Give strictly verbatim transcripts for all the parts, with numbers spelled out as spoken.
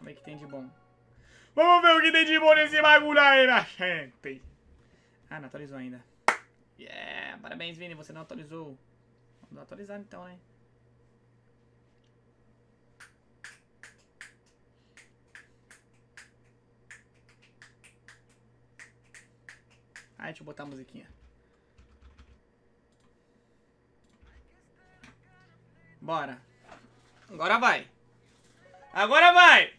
ver o que tem de bom. Vamos ver o que tem de bom nesse bagulho aí, minha gente. Ah, não atualizou ainda. Yeah, parabéns, Vini, você não atualizou. Vamos atualizar então, né? Ah, deixa eu botar a musiquinha. Bora. Agora vai. Agora vai!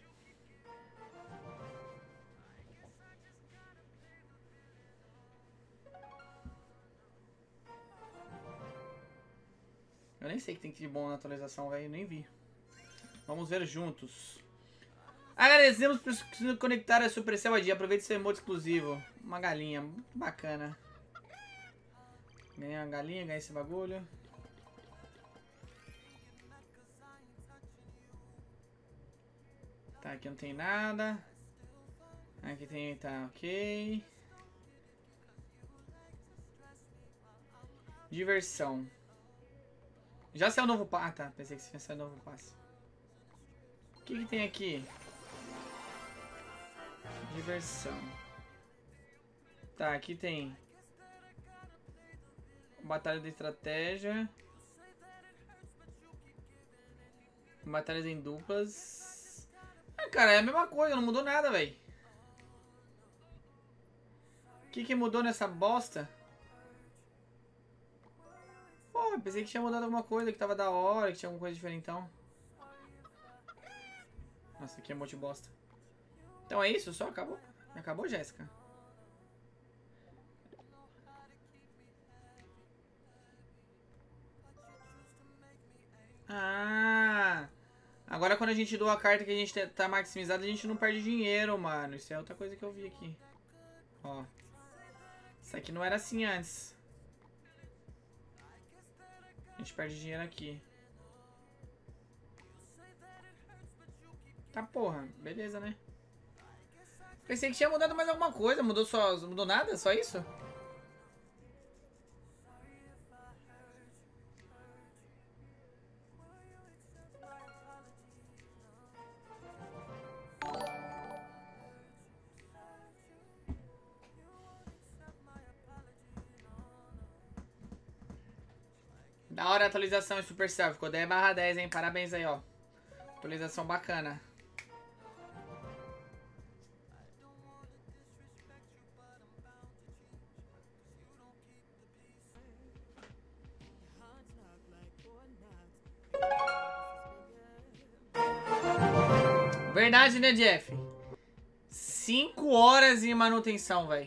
Eu nem sei o que tem de bom na atualização, velho. Nem vi. Vamos ver juntos. Agradecemos por se conectar a Supercell I D. Aproveite seu emote exclusivo. Uma galinha. Muito bacana. Ganhei uma galinha, ganhei esse bagulho. Tá, aqui não tem nada. Aqui tem, tá, ok. Diversão. Já saiu o novo passe. Ah, tá. Pensei que ia sair o novo passe. O que que tem aqui? Diversão. Tá, aqui tem batalha de estratégia. Batalhas em duplas. Ah, cara, é a mesma coisa, não mudou nada, velho. O que que mudou nessa bosta? Pô, eu pensei que tinha mudado alguma coisa, que tava da hora, que tinha alguma coisa diferentão. Nossa, aqui é monte de bosta. Então é isso? Só acabou? Acabou, Jéssica? Ah! Agora quando a gente doa a carta que a gente tá maximizado, a gente não perde dinheiro, mano. Isso é outra coisa que eu vi aqui. Ó. Isso aqui não era assim antes. A gente perde dinheiro aqui. Tá, porra. Beleza, né? Pensei que tinha mudado mais alguma coisa. Mudou só... Mudou nada? Só isso? Da hora a atualização em Supercell. Ficou dez barra dez, hein? Parabéns aí, ó. Atualização bacana. Verdade, né, Jeff? cinco horas em manutenção, velho.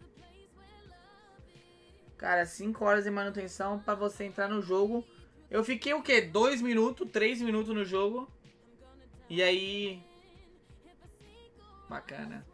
Cara, cinco horas de manutenção pra você entrar no jogo. Eu fiquei o quê? dois minutos, três minutos no jogo. E aí... Bacana.